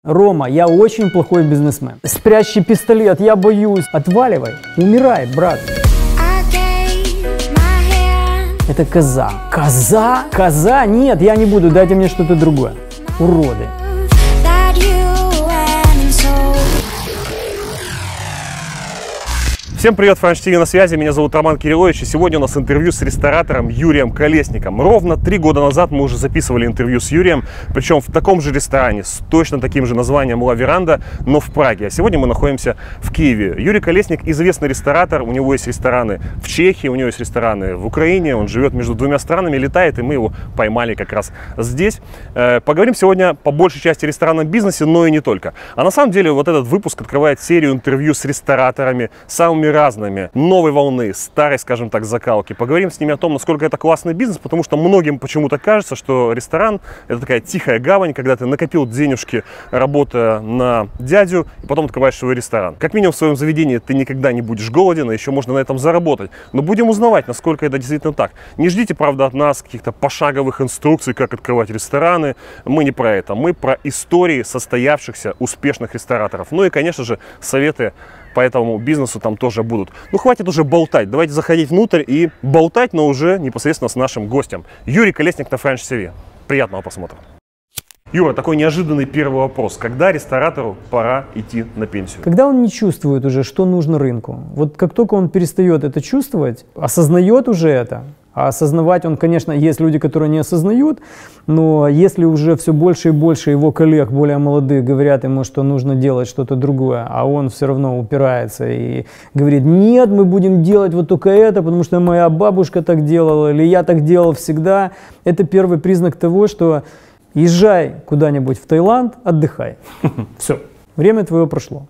Рома, я очень плохой бизнесмен. Спрячь пистолет, я боюсь. Отваливай, умирай, брат. Это коза. Коза? Коза? Нет, я не буду, дайте мне что-то другое. Уроды. Всем привет, Франш ТВ на связи, меня зовут Роман Кириллович, и сегодня у нас интервью с ресторатором Юрием Колесником. Ровно 3 года назад мы уже записывали интервью с Юрием, причем в таком же ресторане, с точно таким же названием «Ла Веранда», но в Праге. А сегодня мы находимся в Киеве. Юрий Колесник известный ресторатор, у него есть рестораны в Чехии, у него есть рестораны в Украине, он живет между двумя странами, летает, и мы его поймали как раз здесь. Поговорим сегодня по большей части о ресторанном бизнесе, но и не только. А на самом деле вот этот выпуск открывает серию интервью с рестораторами, самыми разными, новой волны, старой, скажем так, закалки. Поговорим с ними о том, насколько это классный бизнес, потому что многим почему-то кажется, что ресторан – это такая тихая гавань, когда ты накопил денежки, работая на дядю, и потом открываешь свой ресторан. Как минимум в своем заведении ты никогда не будешь голоден, а еще можно на этом заработать. Но будем узнавать, насколько это действительно так. Не ждите, правда, от нас каких-то пошаговых инструкций, как открывать рестораны. Мы не про это. Мы про истории состоявшихся успешных рестораторов. Ну и, конечно же, советы по этому бизнесу там тоже будут. Ну, хватит уже болтать. Давайте заходить внутрь и болтать, но уже непосредственно с нашим гостем. Юрий Колесник на Франш ТВ. Приятного просмотра. Юра, такой неожиданный первый вопрос. Когда ресторатору пора идти на пенсию? Когда он не чувствует уже, что нужно рынку. Вот как только он перестает это чувствовать, осознает уже это. А осознавать он, конечно, есть люди, которые не осознают, но если уже все больше и больше его коллег, более молодых, говорят ему, что нужно делать что-то другое, а он все равно упирается и говорит: нет, мы будем делать вот только это, потому что моя бабушка так делала, или я так делал всегда, это первый признак того, что езжай куда-нибудь в Таиланд, отдыхай. Все, время твое прошло.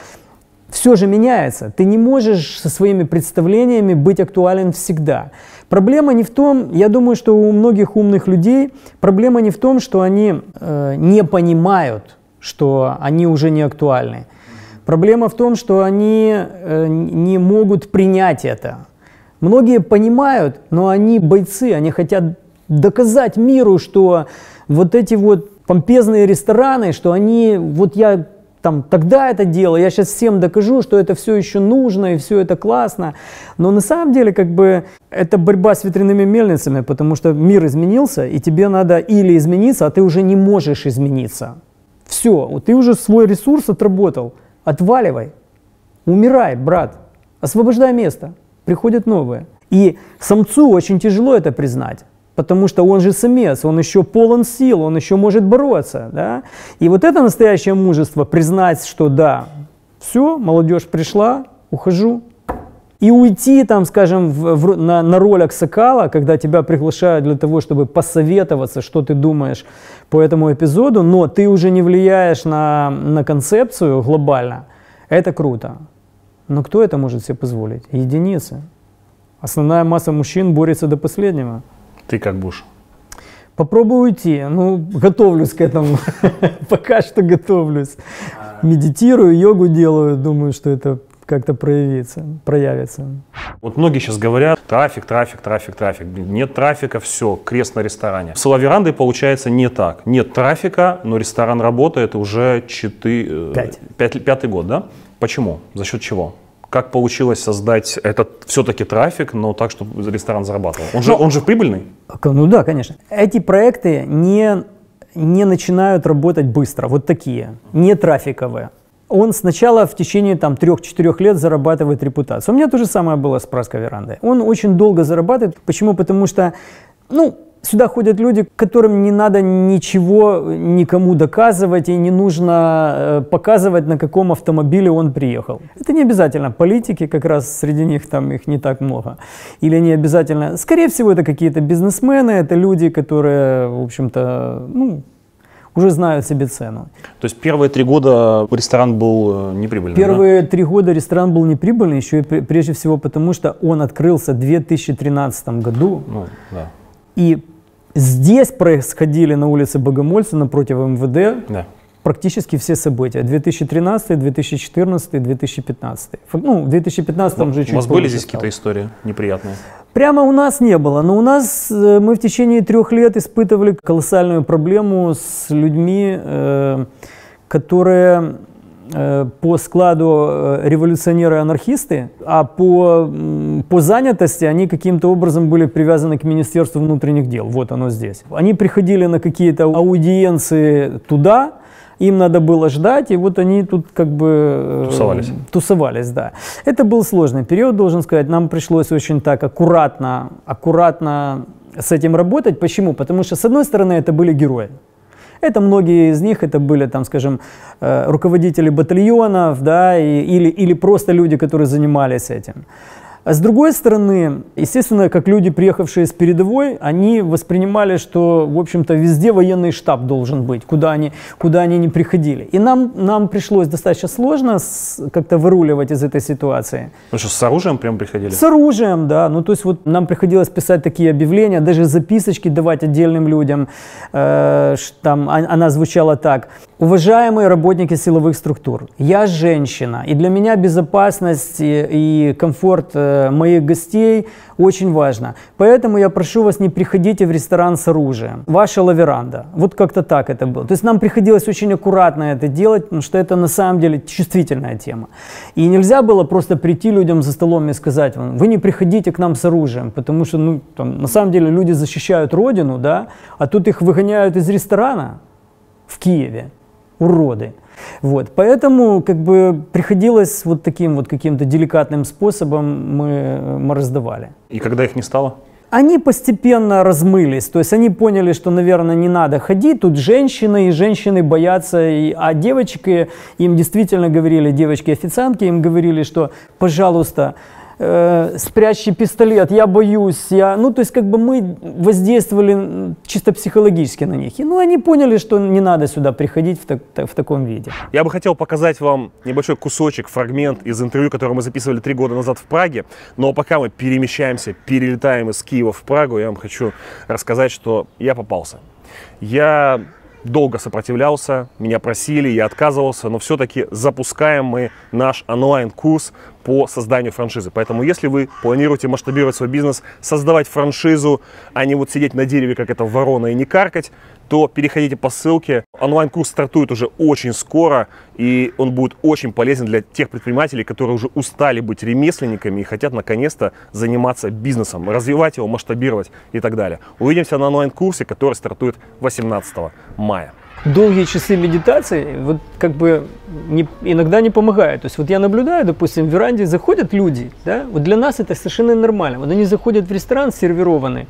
Все же меняется. Ты не можешь со своими представлениями быть актуален всегда. Проблема не в том, я думаю, что у многих умных людей проблема не в том, что они не понимают, что они уже не актуальны. Проблема в том, что они не могут принять это. Многие понимают, но они бойцы, они хотят доказать миру, что вот эти вот помпезные рестораны, что они, вот я там тогда это делал, я сейчас всем докажу, что это все еще нужно и все это классно. Но на самом деле как бы это борьба с ветряными мельницами, потому что мир изменился, и тебе надо или измениться, а ты уже не можешь измениться. Все, ты уже свой ресурс отработал, отваливай, умирай, брат, освобождай место, приходят новые. И самцу очень тяжело это признать. Потому что он же самец, он еще полон сил, он еще может бороться. Да? И вот это настоящее мужество, признать, что да, все, молодежь пришла, ухожу. И уйти, там, скажем, на роль аксакала, когда тебя приглашают для того, чтобы посоветоваться, что ты думаешь по этому эпизоду, но ты уже не влияешь на концепцию глобально, это круто. Но кто это может себе позволить? Единицы. Основная масса мужчин борется до последнего. Ты как будешь? Попробую уйти. Ну, готовлюсь к этому. Пока что готовлюсь. Медитирую, йогу делаю. Думаю, что это как-то проявится. Вот многие сейчас говорят: трафик. Нет трафика, все, крест на ресторане. С Ла Верандой получается не так. Нет трафика, но ресторан работает уже 5-й год, да? Почему? За счет чего? Как получилось создать этот все-таки трафик, но так, чтобы ресторан зарабатывал? Он же прибыльный? Ну да, конечно. Эти проекты не начинают работать быстро, вот такие, не трафиковые. Он сначала в течение там 3-4 лет зарабатывает репутацию. У меня то же самое было с Пражской верандой. Он очень долго зарабатывает. Почему? Потому что, сюда ходят люди, которым не надо ничего никому доказывать и не нужно показывать, на каком автомобиле он приехал. Это не обязательно политики, как раз среди них там их не так много. Или не обязательно. Скорее всего, это какие-то бизнесмены, это люди, которые, в общем-то, уже знают себе цену. То есть первые 3 года ресторан был неприбыльный? Первые 3 года ресторан был неприбыльный, еще и прежде всего потому, что он открылся в 2013 году. Да. И здесь происходили на улице Богомольца напротив МВД практически все события. 2013, 2014, 2015. В 2015 уже чуть У вас были здесь какие-то истории неприятные? Прямо у нас не было, но у нас мы в течение 3 лет испытывали колоссальную проблему с людьми, которые по складу революционеры-анархисты, а по занятости они каким-то образом были привязаны к Министерству внутренних дел. Вот оно здесь. Они приходили на какие-то аудиенции туда, им надо было ждать, и вот они тут как бы тусовались, да. Это был сложный период, должен сказать. Нам пришлось очень так аккуратно с этим работать. Почему? Потому что, с одной стороны, это были герои. Это многие из них, это были, там, скажем, руководители батальонов, да, или просто люди, которые занимались этим. А с другой стороны, естественно, как люди, приехавшие с передовой, они воспринимали, что, в общем-то, везде военный штаб должен быть, куда они ни приходили. И нам пришлось достаточно сложно как-то выруливать из этой ситуации. Ну что, с оружием прям приходили? С оружием, да. Ну, то есть вот нам приходилось писать такие объявления, даже записочки давать отдельным людям. Там она звучала так: уважаемые работники силовых структур, я женщина, и для меня безопасность и комфорт моих гостей очень важно. Поэтому я прошу вас, не приходите в ресторан с оружием. Ваша лаверанда. Вот как-то так это было. То есть нам приходилось очень аккуратно это делать, потому что это на самом деле чувствительная тема. И нельзя было просто прийти людям за столом и сказать: вы не приходите к нам с оружием, потому что, ну, там, на самом деле люди защищают родину, да, а тут их выгоняют из ресторана в Киеве. Уроды. Вот. Поэтому как бы приходилось вот таким вот каким-то деликатным способом мы раздавали. И когда их не стало? Они постепенно размылись, то есть они поняли, что, наверное, не надо ходить, тут женщины, и женщины боятся, а девочки, им действительно говорили, девочки-официантки, им говорили, что, пожалуйста, спрячьте пистолет, я боюсь, ну, то есть, как бы мы воздействовали чисто психологически на них. И, ну, они поняли, что не надо сюда приходить в таком виде. Я бы хотел показать вам небольшой кусочек, фрагмент из интервью, которое мы записывали 3 года назад в Праге. Но пока мы перемещаемся, перелетаем из Киева в Прагу, я вам хочу рассказать, что я попался. Я долго сопротивлялся, меня просили, я отказывался, но все-таки запускаем мы наш онлайн-курс по созданию франшизы. Поэтому, если вы планируете масштабировать свой бизнес, создавать франшизу, а не вот сидеть на дереве, как это ворона, и не каркать, то переходите по ссылке. Онлайн-курс стартует уже очень скоро, и он будет очень полезен для тех предпринимателей, которые уже устали быть ремесленниками и хотят наконец-то заниматься бизнесом, развивать его, масштабировать и так далее. Увидимся на онлайн-курсе, который стартует 18 мая. Долгие часы медитации вот как бы иногда не помогают. То есть вот я наблюдаю, допустим, в веранде заходят люди, да, вот для нас это совершенно нормально. Вот они заходят в ресторан сервированные,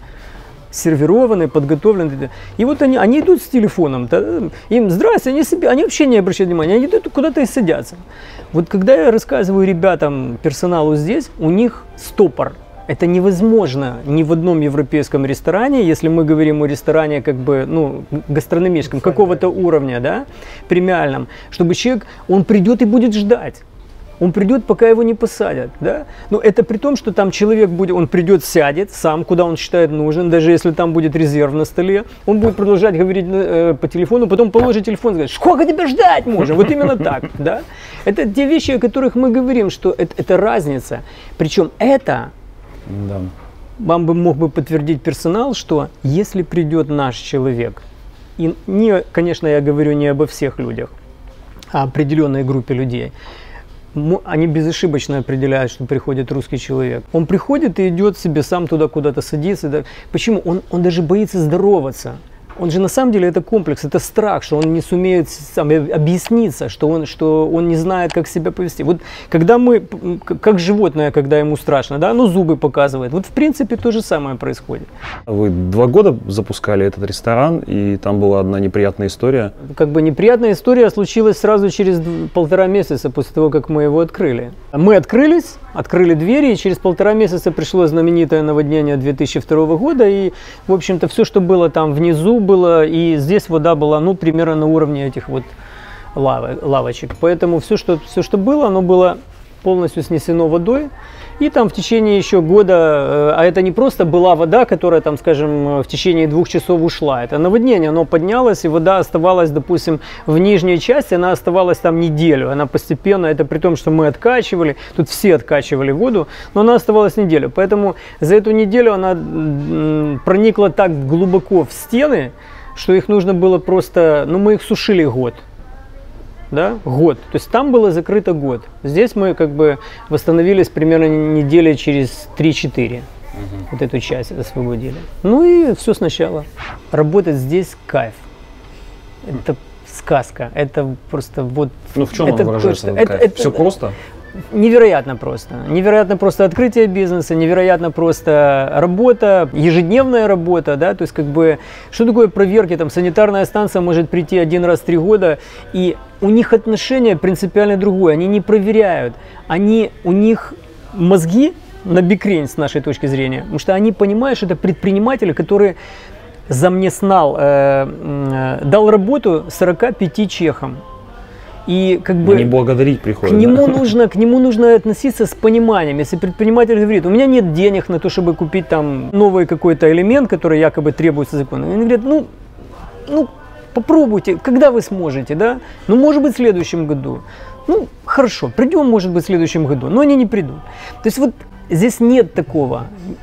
подготовленные. И вот они идут с телефоном, им здрасте, они вообще не обращают внимания, они идут куда-то и садятся. Вот когда я рассказываю ребятам, персоналу здесь, у них стопор. Это невозможно ни в одном европейском ресторане, если мы говорим о ресторане как бы, ну, гастрономическом, какого-то уровня, да, премиальном, чтобы человек, он придет и будет ждать. Он придет, пока его не посадят, да? Но это при том, что там человек будет, он придет, сядет сам, куда он считает нужен, даже если там будет резерв на столе, он будет продолжать говорить по телефону, потом положит телефон и скажет: сколько тебя ждать можно? Вот именно так, да? Это те вещи, о которых мы говорим, что это разница. Причем это, да, вам мог бы подтвердить персонал, что если придет наш человек, и конечно, я говорю не обо всех людях, а определенной группе людей, они безошибочно определяют, что приходит русский человек. Он приходит и идет себе сам туда куда-то садится. Почему? Он даже боится здороваться. Он же на самом деле это комплекс, это страх, что он не сумеет сам объясниться, что он не знает, как себя повести. Вот когда мы, как животное, когда ему страшно, да, ну зубы показывает. Вот в принципе то же самое происходит. Вы 2 года запускали этот ресторан, и там была одна неприятная история. Как бы неприятная история случилась сразу через 1,5 месяца после того, как мы его открыли. Мы открыли двери, и через 1,5 месяца пришло знаменитое наводнение 2002 года, и, в общем-то, все, что было там внизу, было, и здесь вода была, ну, примерно на уровне этих вот лавочек. Поэтому все, что было, оно было полностью снесено водой. И там в течение еще года, а это не просто была вода, которая там, скажем, в течение 2 часов ушла. Это наводнение, оно поднялось, и вода оставалась, допустим, в нижней части, она оставалась там неделю. Она постепенно, это при том, что мы откачивали, тут все откачивали воду, но она оставалась неделю. Поэтому за эту неделю она проникла так глубоко в стены, что их нужно было просто, ну мы их сушили год. да, год. То есть там было закрыто год. Здесь мы как бы восстановились примерно недели через 3-4. Вот эту часть освободили. Ну и все сначала. Работать здесь кайф. Это сказка. Это просто вот... Ну в чем это выражается? Это все просто? Невероятно просто. Невероятно просто открытие бизнеса, невероятно просто работа, ежедневная работа, да, то есть как бы, что такое проверки, там санитарная станция может прийти 1 раз в 3 года, и у них отношение принципиально другое, они не проверяют, у них мозги на бикрень с нашей точки зрения, потому что они понимают, что это предприниматели, которые замнеснал, дал работу 45 чехам. И как бы не благодарить приходят. К нему нужно относиться с пониманием. Если предприниматель говорит, у меня нет денег на то, чтобы купить там новый какой-то элемент, который якобы требуется законом. Он говорит, ну попробуйте, когда вы сможете, да? Ну, может быть, в следующем году. Ну, хорошо, придем, может быть, в следующем году, но они не придут. То есть вот здесь нет такого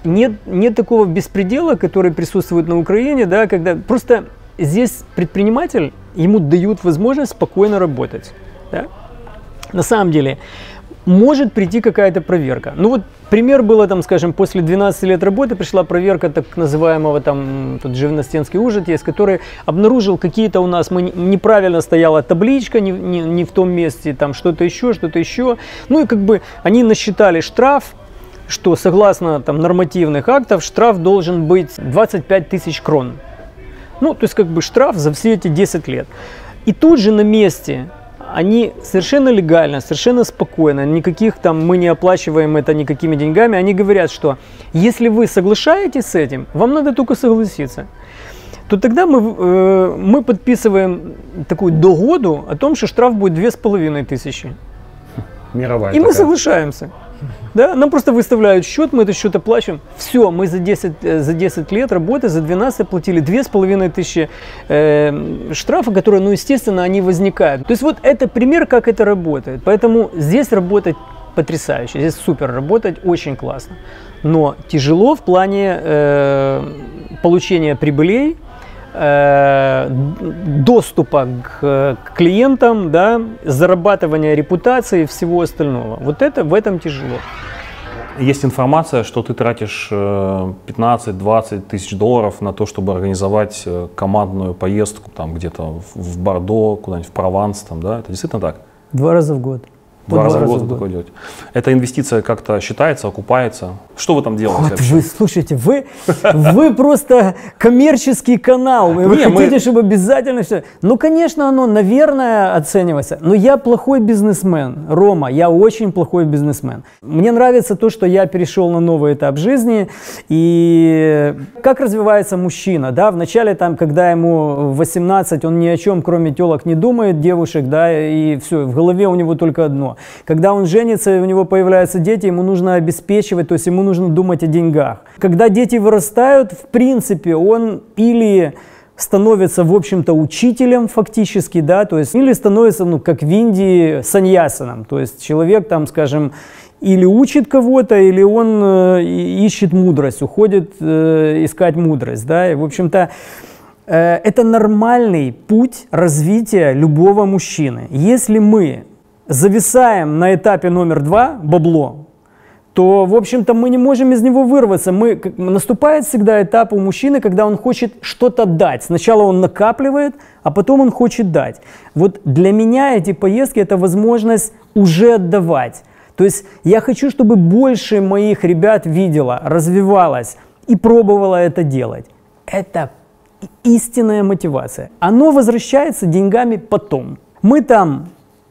беспредела, который присутствует на Украине, да, когда просто здесь предприниматель, ему дают возможность спокойно работать. Да? На самом деле, может прийти какая-то проверка. Ну вот пример было, там, скажем, после 12 лет работы пришла проверка так называемого, там, тут Живностенский ужин есть, который обнаружил какие-то у нас, неправильно стояла табличка, не в том месте, там что-то еще. Ну и как бы они насчитали штраф, что согласно там нормативных актов штраф должен быть 25 тысяч крон. Ну, то есть, как бы штраф за все эти 10 лет. И тут же на месте они совершенно легально, совершенно спокойно, никаких там, мы не оплачиваем это никакими деньгами, они говорят, что если вы соглашаетесь с этим, вам надо только согласиться. То тогда мы подписываем такую догоду о том, что штраф будет 2500. Мировая и такая. Мы соглашаемся. Да? Нам просто выставляют счет, мы этот счет оплачиваем. Все, мы за 10 лет работы, за 12 оплатили 2500 штрафа, которые, ну, естественно, они возникают. То есть вот это пример, как это работает. Поэтому здесь работать потрясающе, здесь супер работать, очень классно. Но тяжело в плане получения прибылей, доступа к клиентам, да, зарабатывания репутации и всего остального. Вот это в этом тяжело. Есть информация, что ты тратишь 15-20 тысяч долларов на то, чтобы организовать командную поездку там где-то в Бордо, куда-нибудь в Прованс, там, да? Это действительно так? 2 раза в год. 2 раза в год такое делать. Эта инвестиция как-то считается, окупается? Что вы там делаете? Вот вы, слушайте, вы просто коммерческий канал. Вы хотите, чтобы обязательно все... Ну, конечно, оно, наверное, оценивается. Но я плохой бизнесмен, Рома, я очень плохой бизнесмен. Мне нравится то, что я перешел на новый этап жизни. И как развивается мужчина, да? Вначале, там, когда ему 18, он ни о чем, кроме телок, не думает, девушек, да, и все, в голове у него только одно. Когда он женится, и у него появляются дети, ему нужно обеспечивать, то есть ему нужно думать о деньгах. Когда дети вырастают, в принципе, он или становится, в общем-то, учителем фактически, да, то есть, или становится, ну, как в Индии, саньясаном, то есть человек, там, скажем, или учит кого-то, или он ищет мудрость, уходит искать мудрость, да, и, в общем-то, это нормальный путь развития любого мужчины. Если мы зависаем на этапе номер 2, бабло, то, в общем-то, мы не можем из него вырваться. Наступает всегда этап у мужчины, когда он хочет что-то дать. Сначала он накапливает, а потом он хочет дать. Вот для меня эти поездки – это возможность уже отдавать. То есть я хочу, чтобы больше моих ребят видела, развивалась и пробовала это делать. Это истинная мотивация. Оно возвращается деньгами потом. Мы там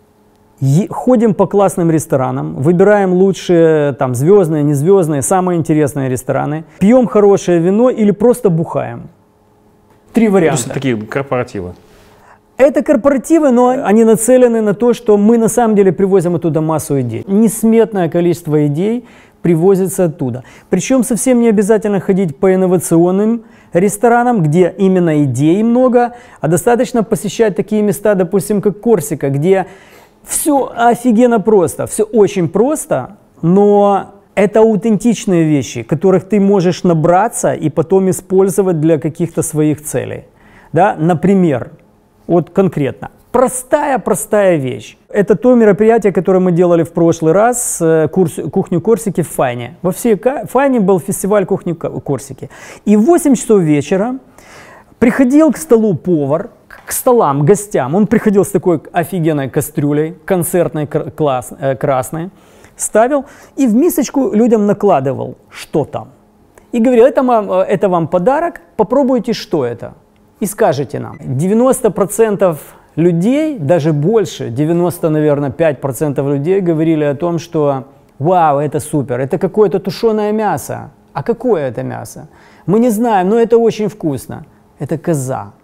ходим по классным ресторанам, выбираем лучшие, там, звездные, незвездные, самые интересные рестораны, пьем хорошее вино или просто бухаем. 3 варианта. То такие корпоративы. Это корпоративы, но они нацелены на то, что мы на самом деле привозим оттуда массу идей. Несметное количество идей привозится оттуда. Причем совсем не обязательно ходить по инновационным ресторанам, где именно идей много, а достаточно посещать такие места, допустим, как Корсика, где все офигенно просто, все очень просто, но это аутентичные вещи, которых ты можешь набраться и потом использовать для каких-то своих целей. Да? Например, вот конкретно, Простая вещь. Это то мероприятие, которое мы делали в прошлый раз, кухню Корсики в Файне. Во всей Файне был фестиваль кухни Корсики. И в 8 часов вечера приходил к столу повар, к столам, гостям. Он приходил с такой офигенной кастрюлей, концертной, красной, ставил и в мисочку людям накладывал, что там. И говорил, это вам подарок, попробуйте, что это. И скажите нам. 90% людей, даже больше, 90, наверное, 5% людей говорили о том, что вау, это супер, это какое-то тушеное мясо. А какое это мясо? Мы не знаем, но это очень вкусно. Это коза.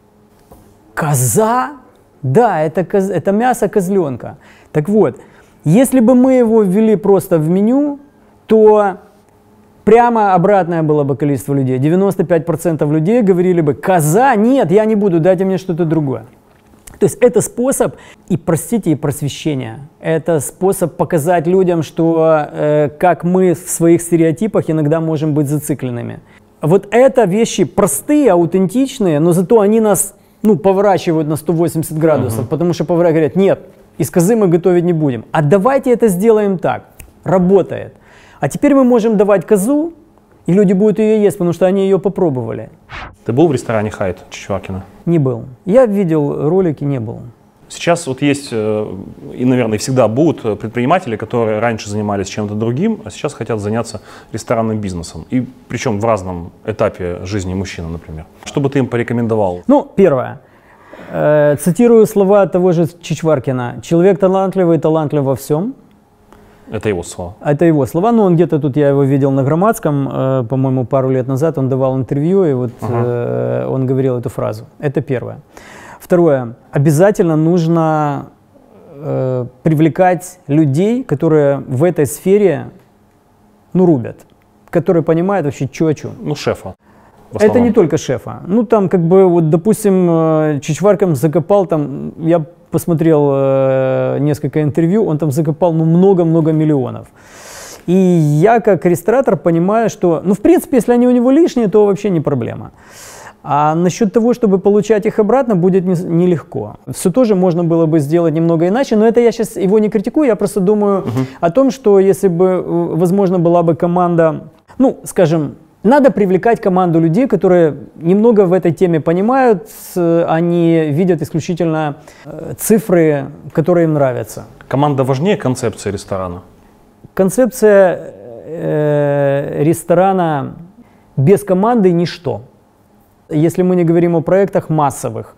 Коза? Да, это мясо козленка. Так вот, если бы мы его ввели просто в меню, то прямо обратное было бы количество людей. 95% людей говорили бы, коза? Нет, я не буду, дайте мне что-то другое. То есть это способ, и простите, и просвещения. Это способ показать людям, что как мы в своих стереотипах иногда можем быть зацикленными. Вот это вещи простые, аутентичные, но зато они нас поворачивают на 180 градусов, потому что повара говорят, нет, из козы мы готовить не будем. А давайте это сделаем так. Работает. А теперь мы можем давать козу, и люди будут ее есть, потому что они ее попробовали. Ты был в ресторане Хайт Чичваркина? Не был. Я видел ролики, не был. Сейчас вот есть, и, наверное, всегда будут предприниматели, которые раньше занимались чем-то другим, а сейчас хотят заняться ресторанным бизнесом. И причем в разном этапе жизни мужчины, например. Что бы ты им порекомендовал? Первое. Цитирую слова того же Чичваркина. Человек талантлив во всем. Это его слова. Это его слова, но он где-то тут, я его видел на Громадском, по-моему, пару лет назад, он давал интервью, и вот он говорил эту фразу. Это первое. Второе. Обязательно нужно привлекать людей, которые в этой сфере, рубят, которые понимают вообще, что о чем. Шефа. Это не только шефа. Там допустим, Чичваркин закопал там, я посмотрел несколько интервью, он там закопал много-много миллионов. И я как ресторатор понимаю, что, в принципе, если они у него лишние, то вообще не проблема. А насчет того, чтобы получать их обратно, будет нелегко. Все тоже можно было бы сделать немного иначе, но это я сейчас его не критикую, я просто думаю о том, что если бы, возможно, была бы команда, скажем, надо привлекать команду людей, которые немного в этой теме понимают, они видят исключительно цифры, которые им нравятся. Команда важнее концепции ресторана? Концепция ресторана без команды – ничто. Если мы не говорим о проектах массовых,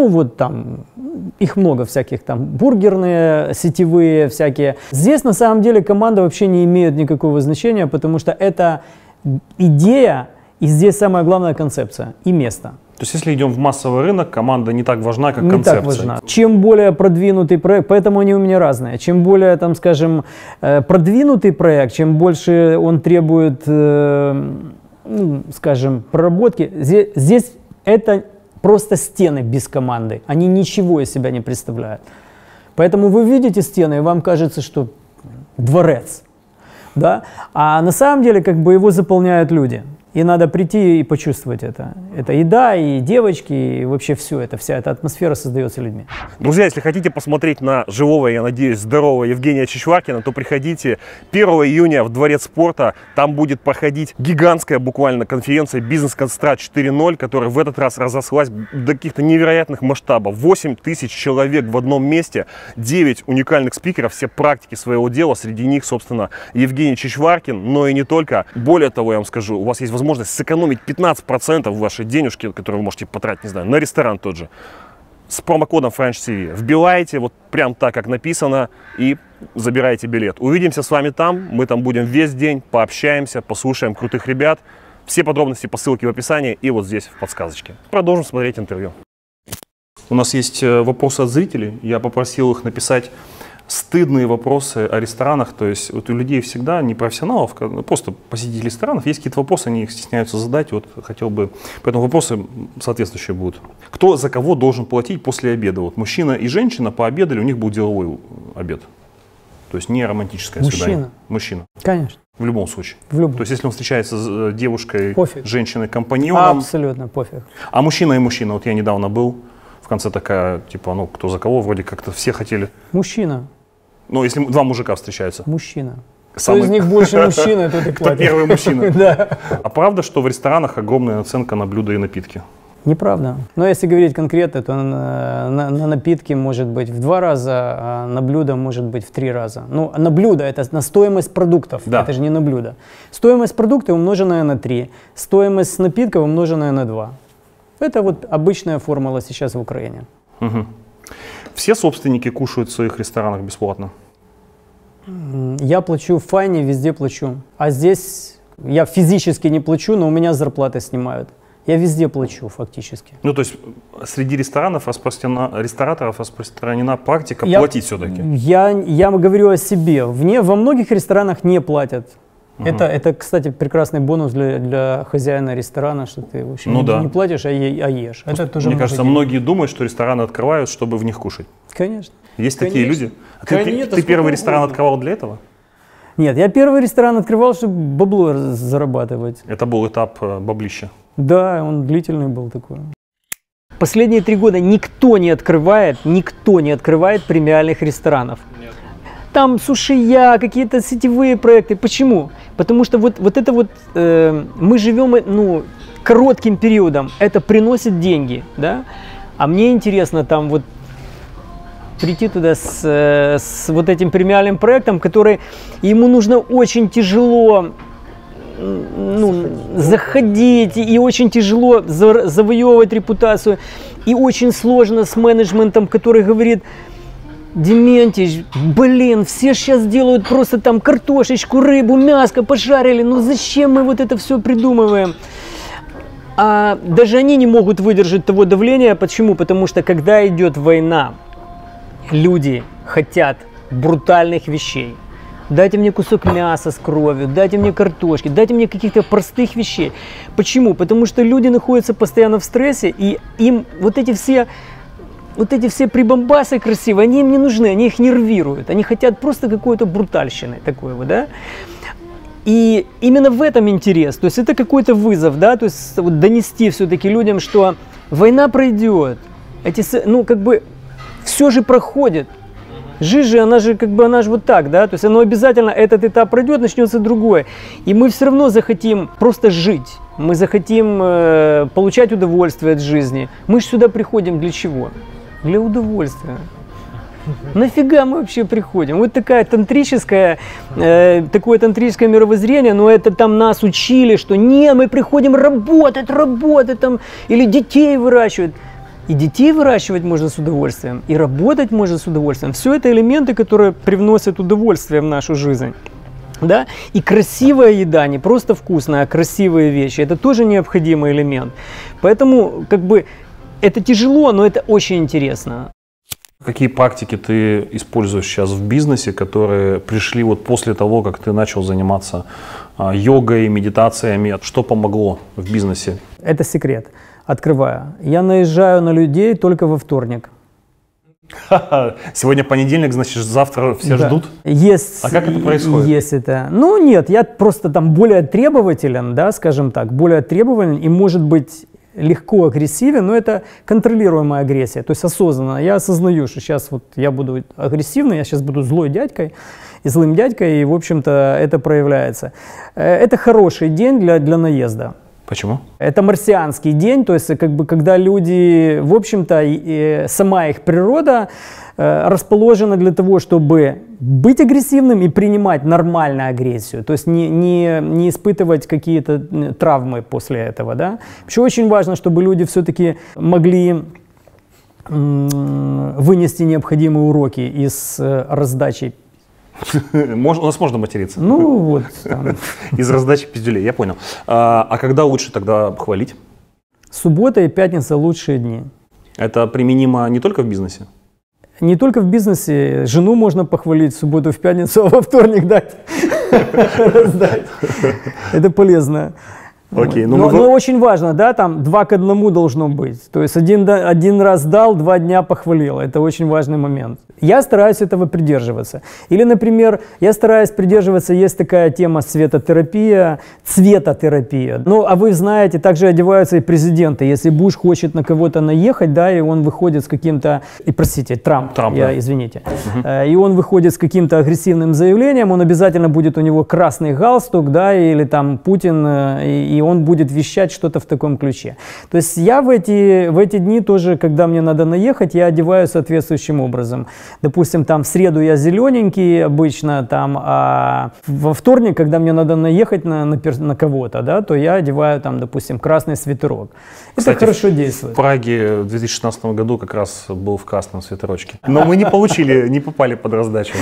их много всяких там, бургерные, сетевые всякие. Здесь на самом деле команда вообще не имеет никакого значения, потому что это идея, и здесь самая главная концепция и место. То есть, если идем в массовый рынок, команда не так важна, как концепция. Не так важна. Чем более продвинутый проект, поэтому они у меня разные, чем более, скажем, продвинутый проект, чем больше он требует, скажем, проработки, здесь это просто стены без команды, они ничего из себя не представляют. Поэтому вы видите стены, и вам кажется, что дворец. Да? А на самом деле его заполняют люди. И надо прийти и почувствовать это. Это еда, и девочки, и вообще все это, вся эта атмосфера создается людьми. Друзья, если хотите посмотреть на живого, я надеюсь, здорового Евгения Чичваркина, то приходите 1 июня в Дворец спорта. Там будет проходить гигантская буквально конференция «Бизнес-концентрат 4.0», которая в этот раз разослась до каких-то невероятных масштабов. 8 тысяч человек в одном месте, 9 уникальных спикеров, все практики своего дела. Среди них, собственно, Евгений Чичваркин, но и не только. Более того, я вам скажу, у вас есть возможность сэкономить 15% вашей денежки, которые вы можете потратить, не знаю, на ресторан тот же, с промокодом FrenchTV. Вбиваете вот прям так, как написано, и забираете билет. Увидимся с вами там, мы там будем весь день, пообщаемся, послушаем крутых ребят. Все подробности по ссылке в описании и вот здесь в подсказочке. Продолжим смотреть интервью. У нас есть вопросы от зрителей, я попросил их написать стыдные вопросы о ресторанах, то есть вот у людей всегда, не профессионалов, просто посетителей ресторанов, есть какие-то вопросы, они их стесняются задать, вот хотел бы, поэтому вопросы соответствующие будут. Кто за кого должен платить после обеда? Вот мужчина и женщина пообедали, у них был деловой обед, то есть не романтическое свидание. Мужчина. Конечно. В любом случае. В любом. То есть если он встречается с девушкой, пофиг. женщиной, компаньоном. Абсолютно пофиг. А мужчина и мужчина, вот я недавно был в конце такая, типа, ну, кто за кого, вроде как-то все хотели. Мужчина. Ну, если два мужика встречаются. Мужчина. Самый... Кто из них больше мужчина, тот и платит. Кто первый мужчина. Да. А правда, что в ресторанах огромная наценка на блюда и напитки? Неправда. Но если говорить конкретно, то на напитки может быть в 2 раза, а на блюдо может быть в 3 раза. Ну, на блюдо это на стоимость продуктов, да. Это же не на блюдо. Стоимость продукта умноженная на 3, стоимость напитков умноженная на 2. Это вот обычная формула сейчас в Украине. Угу. Все собственники кушают в своих ресторанах бесплатно? Я плачу в Файне, везде плачу. А здесь я физически не плачу, но у меня зарплаты снимают. Я везде плачу фактически. Ну, то есть среди рестораторов распространена практика платить все-таки? Я говорю о себе. Во многих ресторанах не платят. Угу. Это, кстати, прекрасный бонус для хозяина ресторана, что ты вообще не платишь, а ешь. Это тоже мне кажется, многие думают, что рестораны открывают, чтобы в них кушать. Конечно. Есть такие люди? А ты первый ресторан открывал для этого? Нет, я первый ресторан открывал, чтобы бабло зарабатывать. Это был этап баблища? Да, он длительный был такой. Последние 3 года никто не открывает премиальных ресторанов. Нет. Там сушия, какие-то сетевые проекты. Почему? Потому что мы живем коротким периодом, это приносит деньги, да? А мне интересно там вот прийти туда с вот этим премиальным проектом, который ему нужно очень тяжело заходить, и очень тяжело завоевывать репутацию, и очень сложно с менеджментом, который говорит: Дементьевич, блин, все сейчас делают просто там картошечку, рыбу, мяско пожарили, ну зачем мы вот это все придумываем? А даже они не могут выдержать того давления. Почему? Потому что когда идет война, люди хотят брутальных вещей. Дайте мне кусок мяса с кровью, дайте мне картошки, дайте мне каких-то простых вещей. Почему? Потому что люди находятся постоянно в стрессе, и им вот эти все прибамбасы красивые, они им не нужны, они их нервируют. Они хотят просто какой-то брутальщины такой вот, да? И именно в этом интерес. То есть это какой-то вызов, да? То есть вот донести все-таки людям, что война пройдет. Все же проходит. Жизнь же, она же вот так, да, то есть оно обязательно, этот этап пройдет, начнется другой. И мы все равно захотим просто жить, мы захотим получать удовольствие от жизни. Мы же сюда приходим для чего? Для удовольствия. Нафига мы вообще приходим? Вот такое тантрическое мировоззрение, но это там нас учили, что не, мы приходим работать там, или детей выращивать. И детей выращивать можно с удовольствием, и работать можно с удовольствием. Все это элементы, которые привносят удовольствие в нашу жизнь. Да? И красивая еда, не просто вкусная, а красивые вещи, это тоже необходимый элемент. Поэтому это тяжело, но это очень интересно. Какие практики ты используешь сейчас в бизнесе, которые пришли вот после того, как ты начал заниматься йогой, медитациями? Что помогло в бизнесе? Это секрет. Открываю. Я наезжаю на людей только во вторник. Сегодня понедельник, значит, завтра все ждут? Есть. А как это происходит? Есть это. Ну нет, я просто там более требователен, да, скажем так, более требователен и, может быть, легко агрессивен, но это контролируемая агрессия, то есть осознанно. Я осознаю, что сейчас вот я буду агрессивный, я сейчас буду злым дядькой, и, в общем-то, это проявляется. Это хороший день для наезда. Почему? Это марсианский день, то есть когда люди, в общем-то, сама их природа расположена для того, чтобы быть агрессивным и принимать нормальную агрессию, то есть не испытывать какие-то травмы после этого. Да? Еще очень важно, чтобы люди все-таки могли вынести необходимые уроки из раздачи. У нас можно материться? Ну вот. Из раздачи пиздюлей, я понял. А когда лучше тогда хвалить? Суббота и пятница лучшие дни. Это применимо не только в бизнесе? Не только в бизнесе. Жену можно похвалить в субботу, в пятницу, а во вторник дать. Раздать. Это полезно. Окей, но очень важно, да, там 2 к 1 должно быть. То есть один раз дал, 2 дня похвалил. Это очень важный момент. Я стараюсь этого придерживаться. Или, например, я стараюсь придерживаться, есть такая тема цветотерапия. Ну, а вы знаете, также одеваются и президенты. Если Буш хочет на кого-то наехать, да, и он выходит с каким-то, простите, Трамп, да. Извините, и он выходит с каким-то агрессивным заявлением, он обязательно будет у него красный галстук, да, или там Путин, и он будет вещать что-то в таком ключе. То есть я в эти дни тоже, когда мне надо наехать, я одеваю соответствующим образом. Допустим, там в среду я зелененький обычно, там, а во вторник, когда мне надо наехать на кого-то, да, то я одеваю там, допустим, красный свитерок. Кстати, это хорошо действует. В Праге в 2016 году как раз был в красном свитерочке. Но мы не попали под раздачу.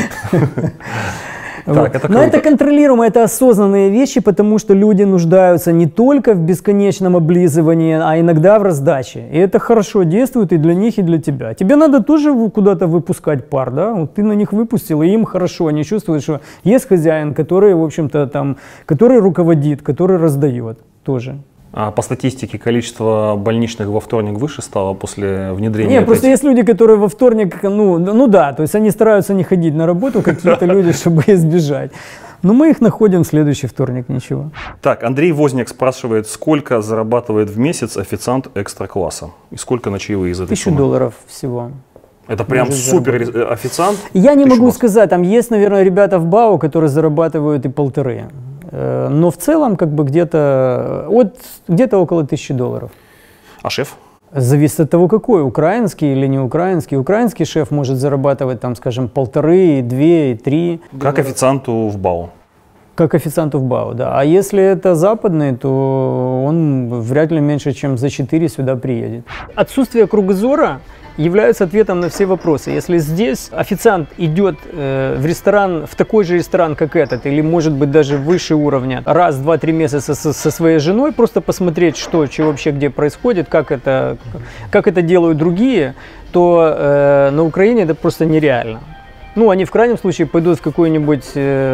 Вот. Но это контролируемо, это осознанные вещи, потому что люди нуждаются не только в бесконечном облизывании, а иногда в раздаче. И это хорошо действует и для них, и для тебя. Тебе надо тоже куда-то выпускать пар, да? Вот ты на них выпустил, и им хорошо, они чувствуют, что есть хозяин, который, в общем-то, там, который руководит, который раздает тоже. А по статистике количество больничных во вторник выше стало после внедрения? Нет, просто есть люди, которые во вторник, ну да, то есть они стараются не ходить на работу, какие-то люди, чтобы избежать. Но мы их находим в следующий вторник, ничего. Так, Андрей Возняк спрашивает, сколько зарабатывает в месяц официант экстра-класса? И сколько на чаевые из этой суммы? $1000 всего. Это прям супер официант? Я не могу сказать, там есть, наверное, ребята в БАУ, которые зарабатывают и 1500. Но в целом как бы где-то около $1000. А шеф? Зависит от того, какой, украинский или не украинский. Украинский шеф может зарабатывать, там, скажем, 1500, 2, 3. Как официанту в БАУ? Как официанту в БАУ, да. А если это западный, то он вряд ли меньше, чем за 4 сюда приедет. Отсутствие кругозора являются ответом на все вопросы. Если здесь официант идет в ресторан, в такой же ресторан, как этот, или может быть даже выше уровня, раз, два, 3 месяца со своей женой, просто посмотреть, что вообще где происходит, как это делают другие, то на Украине это просто нереально. Ну, они в крайнем случае пойдут в какой-нибудь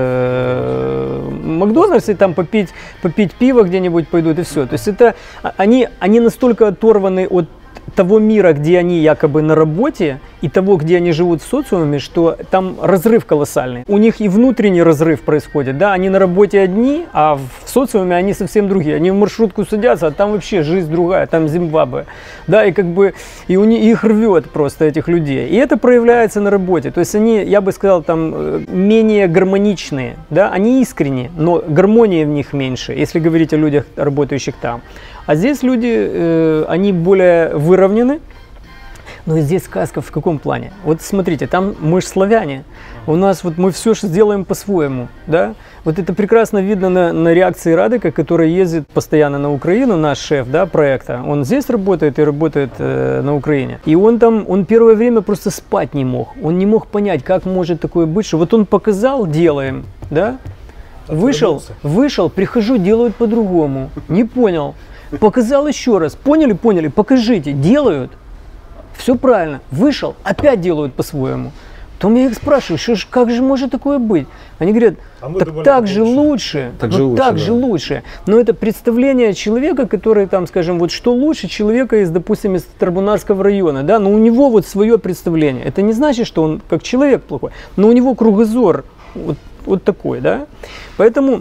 Макдональдс и там попить пиво где-нибудь пойдут, и все. То есть это они настолько оторваны от того мира, где они якобы на работе, и того, где они живут в социуме, что там разрыв колоссальный. У них и внутренний разрыв происходит, да, они на работе одни, а в социуме они совсем другие. Они в маршрутку садятся, а там вообще жизнь другая, там Зимбабве, да, и как бы, и их рвет просто, этих людей. И это проявляется на работе, то есть они, я бы сказал, там, менее гармоничные, да, они искренние, но гармонии в них меньше, если говорить о людях, работающих там. А здесь люди, они более выровнены. Но здесь сказка в каком плане? Вот смотрите, там мы же славяне. У нас вот мы все сделаем по-своему. Да? Вот это прекрасно видно на реакции Радека, который ездит постоянно на Украину, наш шеф, да, проекта. Он здесь работает и работает на Украине. И он первое время просто спать не мог. Он не мог понять, как может такое быть, что вот он показал, делаем, да? Вышел, прихожу, делают по-другому. Не понял. Показал еще раз. Поняли, покажите. Делают. Все правильно. Вышел, опять делают по-своему. Потом я их спрашиваю, как же может такое быть? Они говорят, так же лучше. Так же лучше. Но это представление человека, который там, скажем, вот что лучше человека допустим, из Тарбунарского района, да, но у него вот свое представление. Это не значит, что он как человек плохой, но у него кругозор вот такой, да. Поэтому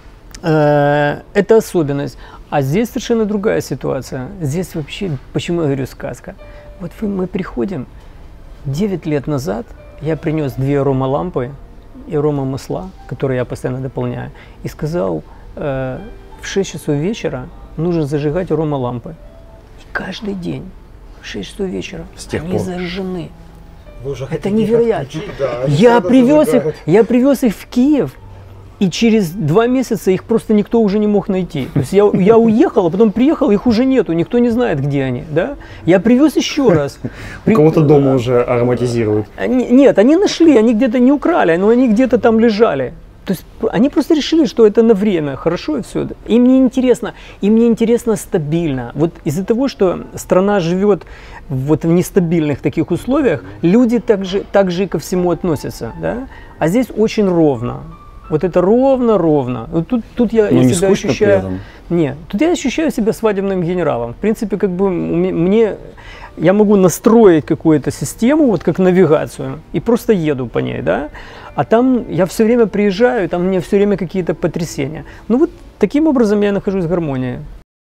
это особенность. А здесь совершенно другая ситуация. Здесь вообще, почему я говорю сказка? Вот мы приходим, 9 лет назад я принес 2 аромалампы и аромамасла, которые я постоянно дополняю, и сказал, в 6 часов вечера нужно зажигать аромалампы. И каждый день в 6 часов вечера они зажжены. Это невероятно. Я привез их в Киев. И через 2 месяца их просто никто уже не мог найти. То есть я уехал, а потом приехал, их уже нету, никто не знает, где они. Да? Я привез еще раз. У кого-то дома уже ароматизируют. Нет, они нашли, они где-то не украли, но они где-то там лежали. То есть они просто решили, что это на время, хорошо и все. Им не интересно стабильно. Вот из-за того, что страна живет вот в нестабильных таких условиях, люди так же и ко всему относятся. Да? А здесь очень ровно. Вот это ровно. Вот тут я себя ощущаю. Нет, тут я ощущаю себя свадебным генералом. В принципе, как бы я могу настроить какую-то систему, вот как навигацию, и просто еду по ней, да. А там я все время приезжаю, и там у меня все время какие-то потрясения. Ну вот таким образом я нахожусь в гармонии.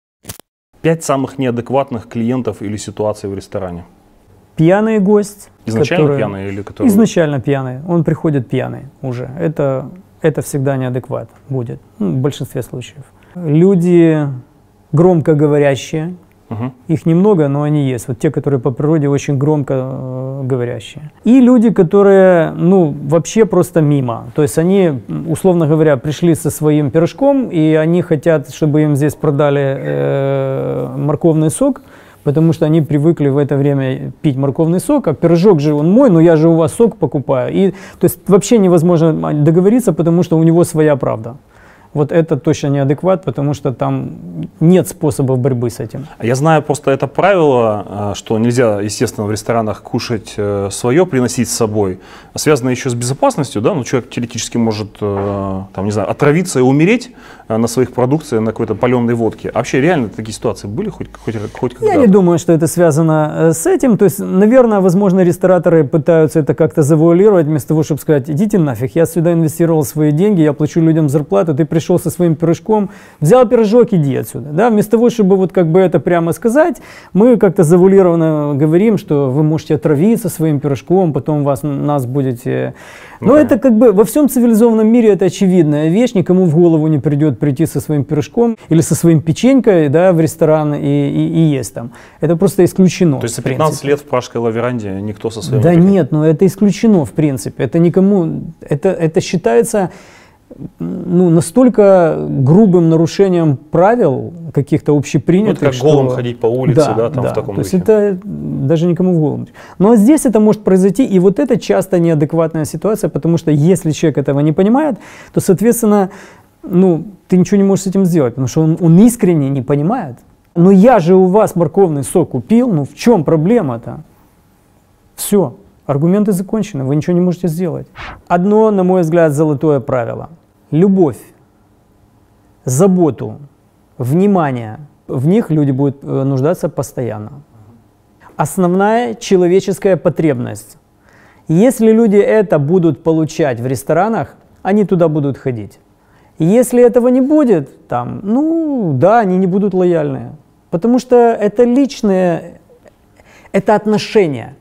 5 самых неадекватных клиентов или ситуаций в ресторане. Пьяный гость. Изначально пьяный или который... Изначально пьяный. Он приходит пьяный уже. Это всегда неадекват будет, в большинстве случаев. Люди громко говорящие. Их немного, но они есть. Вот те, которые по природе очень громко говорящие. И люди, которые, ну, вообще просто мимо. То есть они, условно говоря, пришли со своим пирожком, и они хотят, чтобы им здесь продали морковный сок, потому что они привыкли в это время пить морковный сок, а пирожок же он мой, но я же у вас сок покупаю. И, то есть вообще невозможно договориться, потому что у него своя правда. Вот это точно неадекват, потому что там нет способов борьбы с этим. Я знаю просто это правило, что нельзя, естественно, в ресторанах кушать свое, приносить с собой. Связано еще с безопасностью, да, ну человек теоретически может, там, не знаю, отравиться и умереть на своих продукциях, на какой-то паленой водке. А вообще реально такие ситуации были хоть когда-то? Я не думаю, что это связано с этим. То есть, наверное, возможно, рестораторы пытаются это как-то завуалировать, вместо того, чтобы сказать: идите нафиг, я сюда инвестировал свои деньги, я плачу людям зарплату, ты пришел со своим пирожком, взял пирожок, иди отсюда. Да? Вместо того, чтобы вот как бы это прямо сказать, мы как-то завуалированно говорим, что вы можете отравиться своим пирожком, потом нас будете... Но это как бы во всем цивилизованном мире это очевидная вещь, никому в голову не придет прийти со своим пирожком или со своим печенькой, да, в ресторан и есть там. Это просто исключено. То есть за 15 лет в пражской лаверанде никто со своим... Да нет, но это исключено в принципе. Это никому... Это считается... Ну, настолько грубым нарушением правил каких-то общепринятых. Ну, это как голым ходить по улице, да, там в таком духе. То есть духе. это даже никому в голову. Но здесь это может произойти, и вот это часто неадекватная ситуация, потому что если человек этого не понимает, то, соответственно, ну, ты ничего не можешь с этим сделать, потому что он искренне не понимает. Но я же у вас морковный сок купил, ну в чем проблема-то? Все. Аргументы закончены, вы ничего не можете сделать. Одно, на мой взгляд, золотое правило. Любовь, заботу, внимание, в них люди будут нуждаться постоянно. Основная человеческая потребность. Если люди это будут получать в ресторанах, они туда будут ходить. Если этого не будет, там, ну да, они не будут лояльны. Потому что это личное, это отношение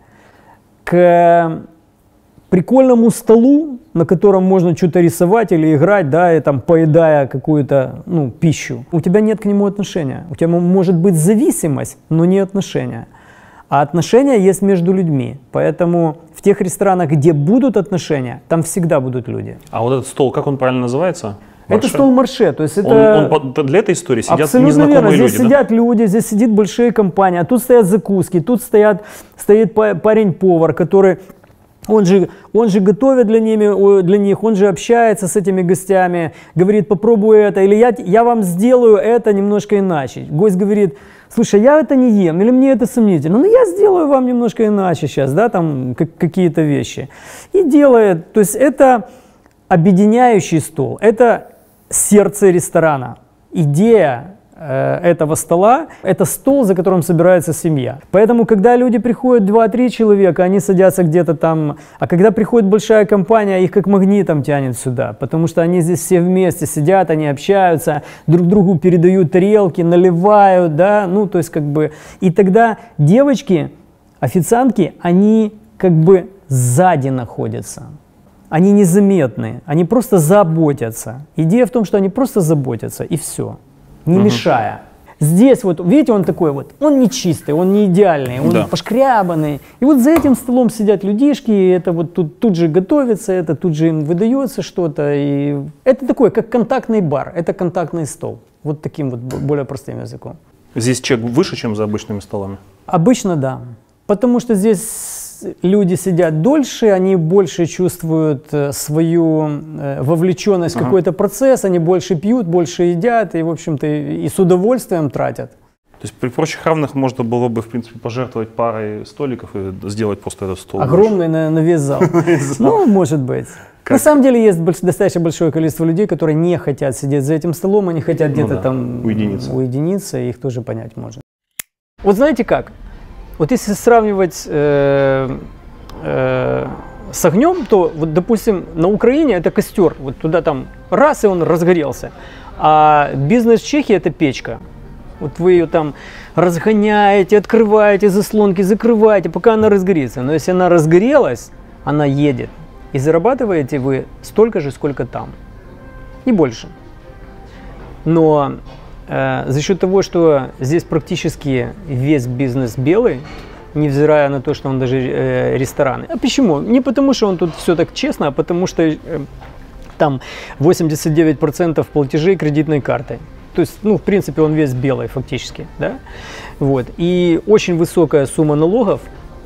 к прикольному столу, на котором можно что-то рисовать или играть, да, и там поедая какую-то, ну, пищу. У тебя нет к нему отношения. У тебя может быть зависимость, но не отношения. А отношения есть между людьми. Поэтому в тех ресторанах, где будут отношения, там всегда будут люди. А вот этот стол, как он правильно называется? Марше? Это стол марше. То есть это... он для этой истории сидят абсолютно незнакомые верно. люди. Здесь сидят люди, здесь сидят большие компании, а тут стоят закуски, тут стоит парень-повар, который... Он же готовит для них, он же общается с этими гостями, говорит: попробуй это, или я вам сделаю это немножко иначе. Гость говорит: слушай, я это не ем, или мне это сомнительно, но я сделаю вам немножко иначе сейчас, да, там какие-то вещи. И делает, то есть это объединяющий стол, это сердце ресторана. Идея этого стола – это стол, за которым собирается семья. Поэтому, когда люди приходят 2-3 человека, они садятся где-то там, а когда приходит большая компания, их как магнитом тянет сюда, потому что они здесь все вместе сидят, они общаются, друг другу передают тарелки, наливают, да, ну, то есть как бы… И тогда девочки, официантки, они как бы сзади находятся. Они незаметны, они просто заботятся. Идея в том, что они просто заботятся, и все. Не мешая. Здесь вот, видите, он такой вот, он не чистый, он не идеальный, он пошкрябанный. И вот за этим столом сидят людишки, и это вот тут же готовится, это тут же им выдается что-то. И это такой, как контактный бар, это контактный стол. Вот таким вот более простым языком. Здесь чек выше, чем за обычными столами? Обычно да. Потому что здесь люди сидят дольше, они больше чувствуют свою вовлеченность в какой-то процесс, они больше пьют, больше едят и, в общем-то, и с удовольствием тратят. То есть при прочих равных можно было бы, в принципе, пожертвовать парой столиков и сделать просто этот стол. Огромный на весь зал. Ну, может быть. На самом деле есть достаточно большое количество людей, которые не хотят сидеть за этим столом, они хотят где-то там уединиться, и их тоже понять можно. Вот знаете как? Вот если сравнивать с огнем, то вот, допустим, на Украине это костер, вот туда там раз и он разгорелся, а бизнес в Чехии это печка. Вот вы ее там разгоняете, открываете заслонки, закрываете, пока она разгорится. Но если она разгорелась, она едет. И зарабатываете вы столько же, сколько там. Не больше. Но за счет того, что здесь практически весь бизнес белый, невзирая на то, что он даже рестораны. А почему? Не потому, что он тут все так честно, а потому что там 89% платежей кредитной картой. То есть, ну, в принципе, он весь белый фактически, да? Вот. И очень высокая сумма налогов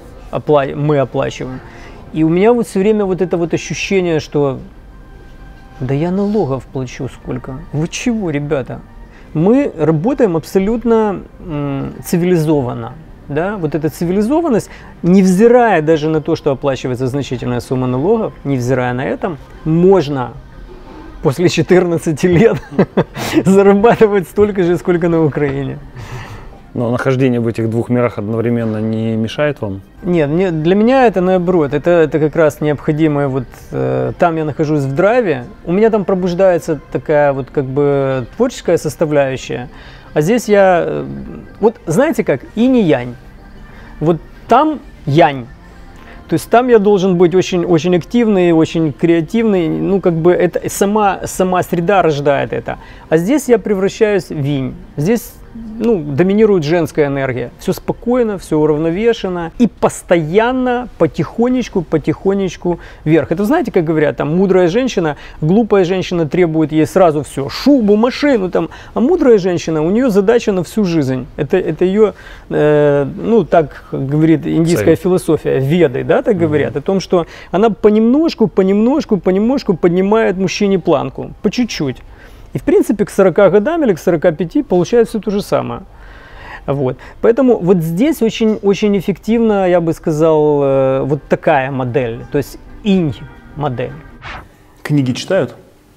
мы оплачиваем. И у меня вот все время вот это вот ощущение, что да я налогов плачу сколько. Вы чего, ребята? Мы работаем абсолютно цивилизованно. Да? Вот эта цивилизованность, невзирая даже на то, что оплачивается значительная сумма налогов, невзирая на это, можно после 14 лет зарабатывать столько же, сколько на Украине. Но нахождение в этих двух мирах одновременно не мешает вам? Нет, для меня это наоборот, это как раз необходимое, вот там я нахожусь в драйве, у меня там пробуждается такая вот как бы творческая составляющая, а здесь я, вот знаете как, инь и янь, вот там янь. То есть там я должен быть очень, очень активный, очень креативный, ну как бы это сама среда рождает это. А здесь я превращаюсь в инь. Здесь ну, доминирует женская энергия. Все спокойно, все уравновешено и постоянно, потихонечку вверх. Это знаете, как говорят, там мудрая женщина, глупая женщина требует ей сразу все, шубу, машину, там, а мудрая женщина, у нее задача на всю жизнь. Это ее, ну так говорит индийская философия, веды, да, так говорят, о том, что она понемножку поднимает мужчине планку, по чуть-чуть. И в принципе к 40 годам или к 45 получается все то же самое. Вот. Поэтому вот здесь очень эффективно, я бы сказал, вот такая модель, то есть инь-модель. Книги читают?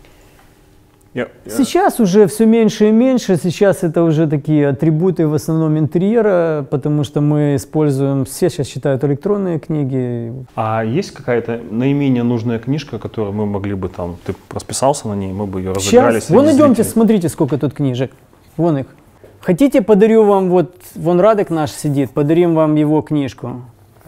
Сейчас уже все меньше и меньше, сейчас это уже такие атрибуты в основном интерьера, потому что мы используем, все сейчас читают электронные книги. А есть какая-то наименее нужная книжка, которую мы могли бы там, ты расписался на ней, мы бы ее разыграли? Сейчас, вон идемте, смотрите, сколько тут книжек, вон их. Хотите, подарю вам, вот, вон Радек наш сидит, подарим вам его книжку.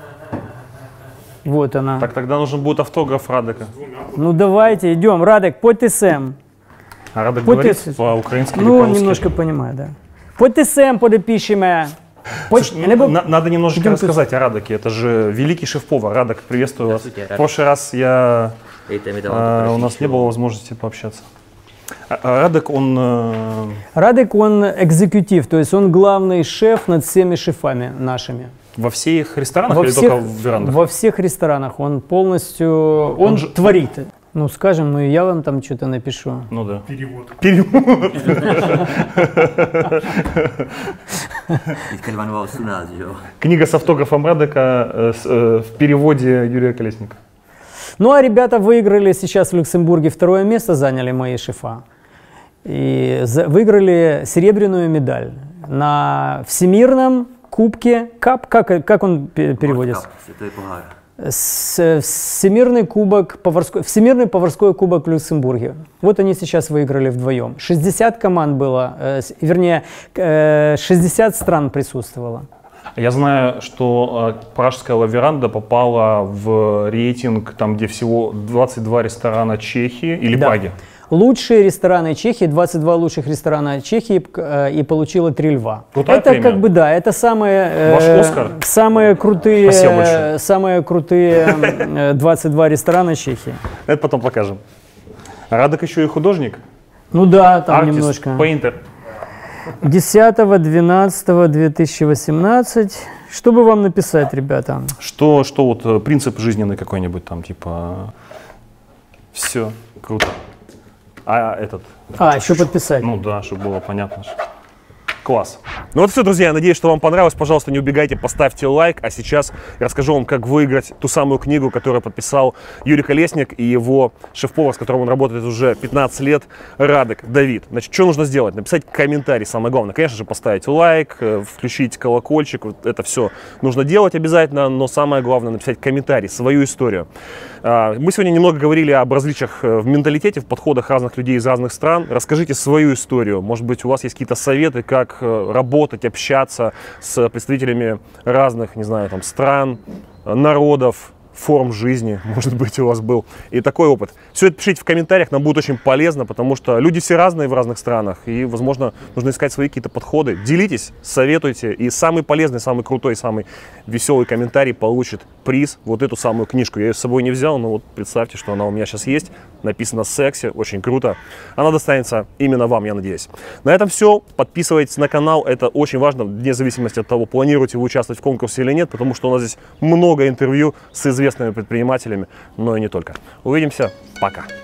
Вот она. Так тогда нужен будет автограф Радека. Ну давайте, идем, Радек, подписем. А Радек говорит по-украински или ну, по-русски? Немножко понимаю, да. Подписем, подпишем. Надо немножечко рассказать о Радеке. Это же великий шеф-повар. Радек, приветствую вас. В прошлый раз у нас не было возможности пообщаться. Радек, он экзекутив, то есть он главный шеф над всеми шефами нашими. Во всех ресторанах или только в верандах? Во всех ресторанах. Он полностью, он творит. Ну, скажем, ну и я вам там что-то напишу. Ну да. Перевод. Книга с автографом Радека в переводе Юрия Колесника. Ну, а ребята выиграли сейчас в Люксембурге, 2-е место заняли мои шефа. И выиграли серебряную медаль на Всемирном кубке, как он переводится? Всемирный поварской кубок в Люксембурге. Вот они сейчас выиграли вдвоем. 60 команд было, вернее, 60 стран присутствовало. Я знаю, что пражская Ла Веранда попала в рейтинг, там, где всего 22 ресторана Чехии или Праги. Лучшие рестораны Чехии, 22 лучших ресторана Чехии, и получила 3 льва. Крутая это премия. как бы да, это самые, Ваш Оскар? самые крутые 22 ресторана Чехии. Это потом покажем. Радек еще и художник? Ну да, там Артист, немножко. Пейнтер. 10-12-2018. Что бы вам написать, ребята? Что вот принцип жизненный какой-нибудь там, типа, все, круто. А этот? Еще подписать. Ну да, чтобы было понятно. Класс. Ну вот все, друзья, я надеюсь, что вам понравилось. Пожалуйста, не убегайте, поставьте лайк. А сейчас я расскажу вам, как выиграть ту самую книгу, которую подписал Юрий Колесник и его шеф-повар, с которым он работает уже 15 лет, Радек Давид. Значит, что нужно сделать? Написать комментарий, самое главное. Конечно же, поставить лайк, включить колокольчик. Вот это все нужно делать обязательно, но самое главное написать комментарий, свою историю. Мы сегодня немного говорили об различиях в менталитете, в подходах разных людей из разных стран. Расскажите свою историю. Может быть, у вас есть какие-то советы, как работать, общаться с представителями разных, не знаю, там, стран, народов, форм жизни, может быть, у вас был и такой опыт. Все это пишите в комментариях, нам будет очень полезно, потому что люди все разные в разных странах, и, возможно, нужно искать свои какие-то подходы. Делитесь, советуйте, и самый полезный, самый крутой, самый веселый комментарий получит приз, вот эту самую книжку. Я ее с собой не взял, но вот представьте, что она у меня сейчас есть, написано «Секси», очень круто. Она достанется именно вам, я надеюсь. На этом все. Подписывайтесь на канал, это очень важно, вне зависимости от того, планируете вы участвовать в конкурсе или нет, потому что у нас здесь много интервью с известными предпринимателями, но и не только. Увидимся, пока!